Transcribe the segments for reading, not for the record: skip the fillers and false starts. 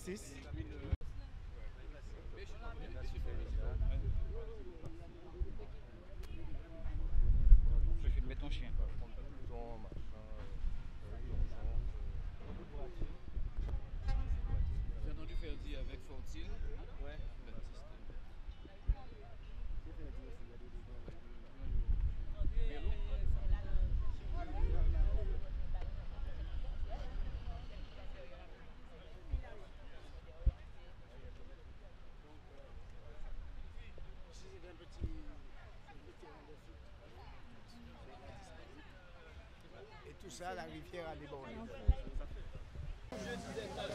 6. Mets ton chien. J'ai entendu faire dire avec Fortil. Ouais. Et tout ça, la rivière a débordé. Je disais à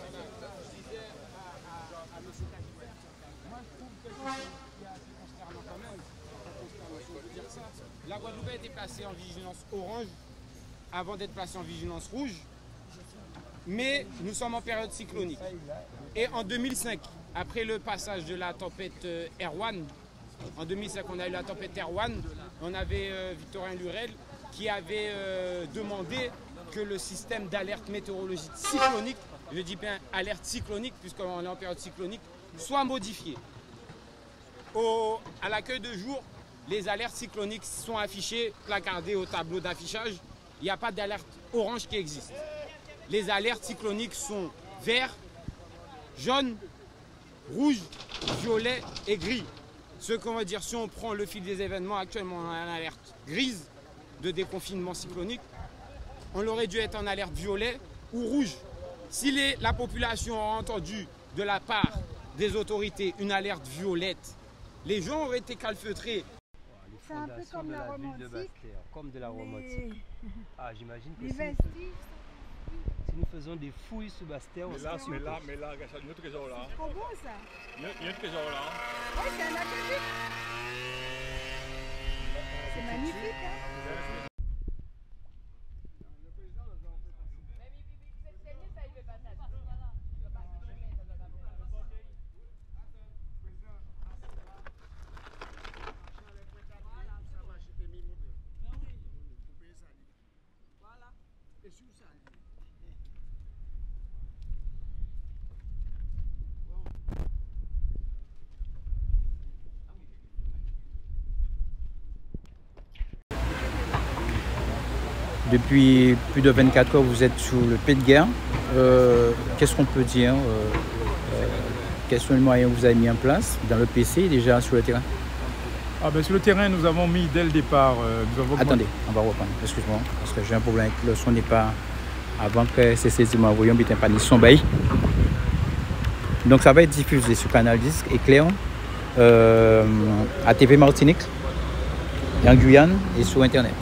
M. Cajouet, moi je trouve que il y a du consternant quand même. Je veux dire ça. La Guadeloupe a été placée en vigilance orange avant d'être placée en vigilance rouge. Mais nous sommes en période cyclonique. Et en 2005, après le passage de la tempête Erwan, en 2005 on a eu la tempête Erwan, on avait Victorien Lurel qui avait demandé que le système d'alerte météorologique cyclonique, je dis bien alerte cyclonique puisqu'on est en période cyclonique, soit modifié. À l'accueil de jour, les alertes cycloniques sont affichées, placardées au tableau d'affichage. Il n'y a pas d'alerte orange qui existe. Les alertes cycloniques sont vert, jaune, rouge, violet et gris. Ce qu'on va dire, si on prend le fil des événements, actuellement on a une alerte grise de déconfinement cyclonique. On aurait dû être en alerte violet ou rouge. Si la population a entendu de la part des autorités une alerte violette, les gens auraient été calfeutrés. C'est un peu comme la romantique. Comme de la romantique. Ah, j'imagine que Les si vestiges. nous faisons des fouilles sous Bastère, on sera Mais là, il y a un trésor là. C'est trop beau ça. Il y a un trésor là. Oui, c'est un aqueduc. C'est magnifique. Hein? Depuis plus de 24 heures, vous êtes sous le pied de guerre. Qu'est-ce qu'on peut dire quels sont les moyens que vous avez mis en place dans le PC et déjà sur le terrain? Sur le terrain, nous avons mis dès le départ. Attendez, on va reprendre. Excuse-moi, parce que j'ai un problème avec le son n'est pas. Avant que ces saisissements voyons bien pas son bail. Donc ça va être diffusé sur Canal 10 et Cléon, à TV Martinique, en Guyane et sur Internet.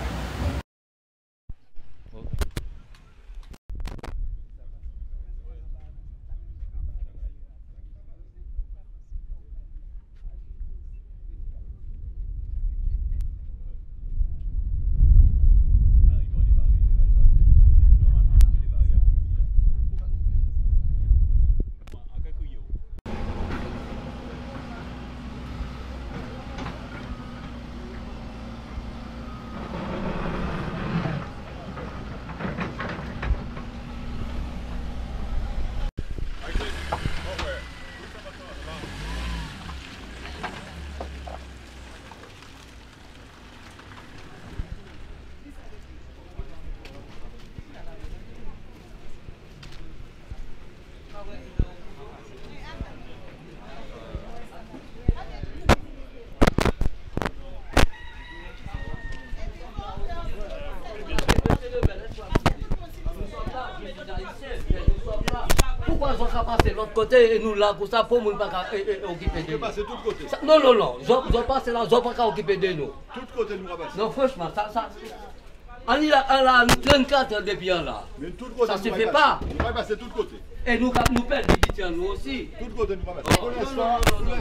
Pourquoi ils ont passé de l'autre côté et nous là pour ça pour nous pas occuper de nous? Passer tout côté. Non, non, non, ils ont passé là, ils n'ont pas occuper de nous. Tout côté nous passer. Non, franchement, ça. On est là, 34 depuis là. Mais tout côté. Ça se fait pas. On va passer tout côté. Et nous perdons l'habitude nous aussi. Tout côté nous va passer. Pour l'instant, pour nous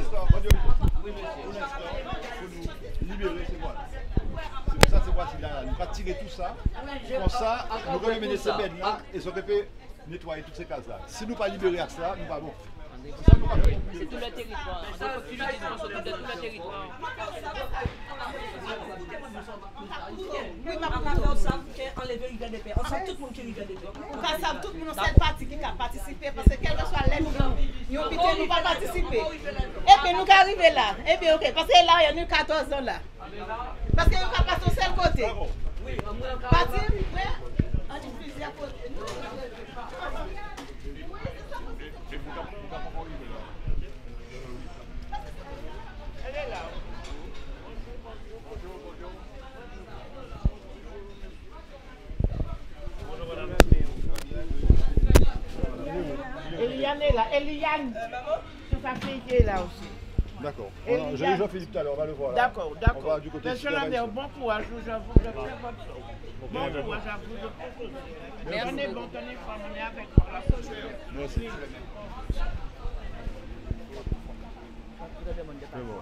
libérer, c'est voilà. C'est ça, c'est voici là. Nous va tirer tout ça. Comme ça, nous allons mener ces bêtes là et s'occuper nettoyer toutes ces cases là. Si nous pas libérer ça, nous pas bon. C'est tout le territoire. C'est l'utilisation sur tout le territoire. Oui, mais on a fait ensemble enlever l'hiver de paix. On sait tout le monde qui l'hiver de paix. On sait tout le monde, cette partie qui a participé. Parce que quel que soit l'aide, nous ne pouvons pas participer. Et puis nous arrivons là. Et puis, ok, parce que là, il y a 14 ans là. Parce que nous avons passé au seul côté. Parti, oui, on dit plusieurs côtés. Elle est là. Eliane est là. Eliane, toute sa fille qui est là aussi. D'accord. J'ai eu Jean-Philippe tout à l'heure, on va le voir là. D'accord, d'accord. On va du côté de Monsieur Lambert, bon courage, je vous avoue de faire votre chose. Bon courage à vous de proposer. Tenez bon, tenez fort, on est avec vous. Merci. C'est bon.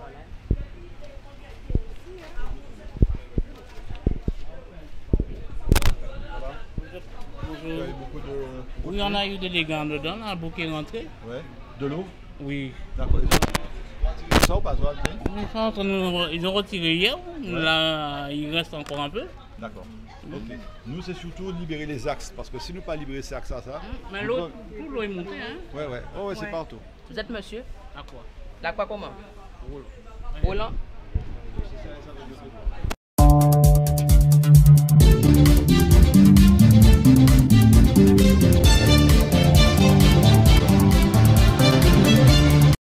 Il y a eu beaucoup de... Oui, on a eu des dégâts dedans, là, beaucoup est rentré. Ouais. De l'eau? Oui. D'accord. Ça ou pas, toi? Ils ont retiré hier, là, il reste encore un peu. D'accord. Ok. Nous, c'est surtout libérer les axes, parce que si nous pas libérer ces axes, ça. Mais l'eau, tout l'eau est montée, hein? Ouais, ouais. Oh, ouais, c'est partout. Vous êtes monsieur? À quoi? La quoi comment? Roland.